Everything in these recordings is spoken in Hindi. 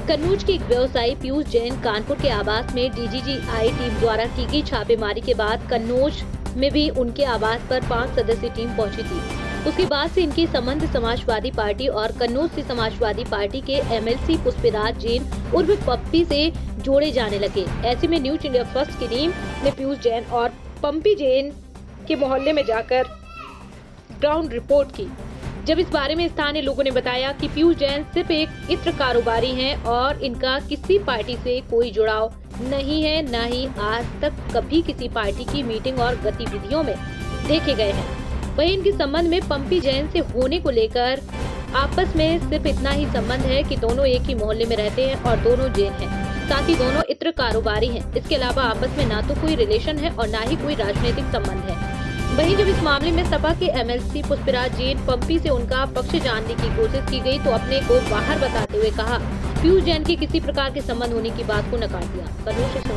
कन्नौज के एक व्यवसायी पीयूष जैन कानपुर के आवास में डीजीजीआई टीम द्वारा की गई छापेमारी के बाद कन्नौज में भी उनके आवास पर 5 सदस्यीय टीम पहुंची थी। उसके बाद से इनके संबंध समाजवादी पार्टी और कन्नौज से समाजवादी पार्टी के एमएलसी पुष्पराज जैन उर्फ पप्पी से जोड़े जाने लगे। ऐसे में न्यूज इंडिया फर्स्ट की टीम ने पीयूष जैन और पम्पी जैन के मोहल्ले में जाकर ग्राउंड रिपोर्ट की। जब इस बारे में स्थानीय लोगों ने बताया कि पीयूष जैन सिर्फ एक इत्र कारोबारी हैं और इनका किसी पार्टी से कोई जुड़ाव नहीं है, न ही आज तक कभी किसी पार्टी की मीटिंग और गतिविधियों में देखे गए हैं। वहीं इनके संबंध में पम्पी जैन से होने को लेकर आपस में सिर्फ इतना ही संबंध है कि दोनों एक ही मोहल्ले में रहते हैं और दोनों जैन हैं, साथ ही दोनों इत्र कारोबारी हैं। इसके अलावा आपस में ना तो कोई रिलेशन है और ना ही कोई राजनीतिक संबंध है। वहीं जब इस मामले में सपा के एमएलसी पुष्पराज जैन पम्पी से उनका पक्ष जानने की कोशिश की गई तो अपने को बाहर बताते हुए कहा पीयूष जैन के किसी प्रकार के संबंध होने की बात को नकार दिया। कन्नौज से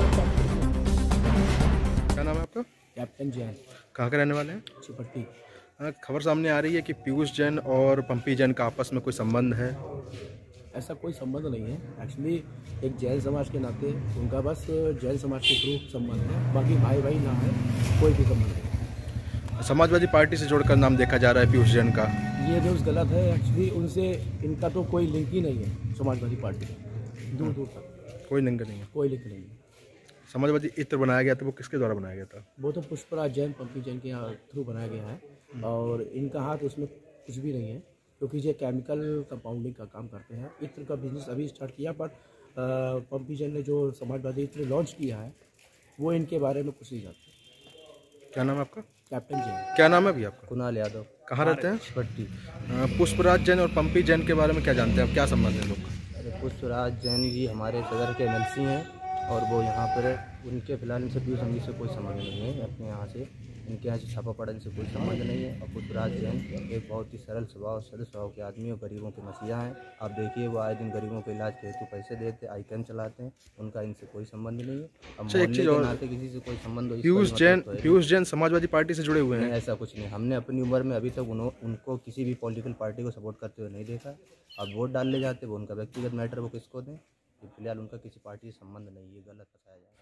क्या नाम है आपका? कैप्टन जैन। कहाँ के रहने वाले हैं? चिपट्टी। खबर सामने आ रही है कि पीयूष जैन और पम्पी जैन का आपस में कोई संबंध है। ऐसा कोई संबंध नहीं है। एक्चुअली एक जैन समाज के नाते उनका बस जैन समाज के थ्रू संबंध है, बाकी भाई भाई ना है, कोई भी संबंध नहीं। समाजवादी पार्टी से जोड़कर नाम देखा जा रहा है पीयूष जैन का। ये न्यूज़ गलत है। एक्चुअली उनसे इनका तो कोई लिंक ही नहीं है समाजवादी पार्टी से, दूर दूर तक कोई लिंक नहीं है। कोई लिंक नहीं है। समाजवादी इत्र बनाया गया था, वो किसके द्वारा बनाया गया था? वो तो पुष्पराज जैन पम्पी जैन के यहाँ थ्रू बनाया गया है और इनका हाथ उसमें कुछ भी नहीं है, क्योंकि ये केमिकल कंपाउंडिंग का काम करते हैं। इत्र का बिजनेस अभी स्टार्ट किया, पर पम्पी जैन ने जो समाजवादी इत्र लॉन्च किया है वो इनके बारे में कुछ नहीं जानते। क्या नाम है आपका? कैप्टन जैन। क्या नाम है अभी आपका? कुणाल यादव। कहाँ रहते हैं? चिपट्टी। पुष्पराज जैन और पम्पी जैन के बारे में क्या जानते हैं आप? क्या संबंध है लोग? पुष्पराज जैन जी हमारे सदर के एमएलसी हैं और वो यहाँ पर उनके फिलहाल इनसे पीयूष संघी से कोई संबंध नहीं है। अपने यहाँ से इनके यहाँ से छापा पड़ा, इनसे कोई संबंध नहीं है। और पुष्पराज जैन एक बहुत ही सरल स्वभाव, सरल स्वभाव के आदमी और गरीबों के मसीहा हैं। आप देखिए वो आए दिन गरीबों के इलाज के हेतु पैसे देते, आई कैन चलाते हैं। उनका इनसे कोई संबंध नहीं है। अब मोहल्ले के नाते किसी से कोई संबंध हो। पीयूष जैन समाजवादी पार्टी से जुड़े हुए हैं? ऐसा कुछ नहीं। हमने अपनी उम्र में अभी तक उनको किसी भी पॉलिटिकल पार्टी को सपोर्ट करते हुए नहीं देखा। अब वोट डालने जाते, वो उनका व्यक्तिगत मैटर, वो किसको दें। फिलहाल उनका किसी पार्टी से संबंध नहीं है, गलत बताया जाए।